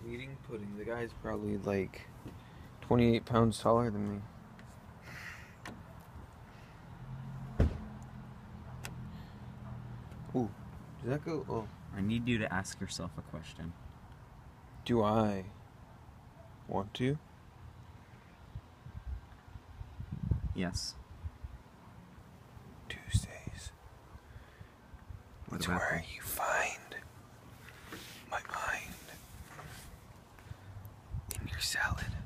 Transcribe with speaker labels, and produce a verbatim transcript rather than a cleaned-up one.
Speaker 1: eating pudding. The guy's probably like twenty-eight pounds taller than me. Ooh, does that go? Oh.
Speaker 2: I need you to ask yourself a question.
Speaker 1: Do I want to?
Speaker 2: Yes.
Speaker 1: Tuesdays.
Speaker 2: What
Speaker 1: It's
Speaker 2: about
Speaker 1: where
Speaker 2: them?
Speaker 1: you find my mind in your salad.